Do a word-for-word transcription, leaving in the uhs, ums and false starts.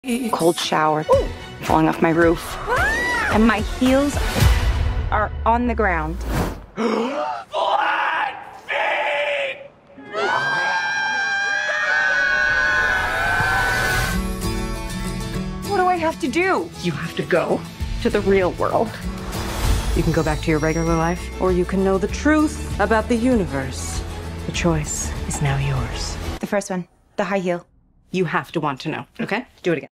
Cold shower, falling off my roof, and my heels are on the ground. Flat feet! What do I have to do? You have to go to the real world. You can go back to your regular life, or you can know the truth about the universe. The choice is now yours. The first one, the high heel. You have to want to know, okay? Do it again.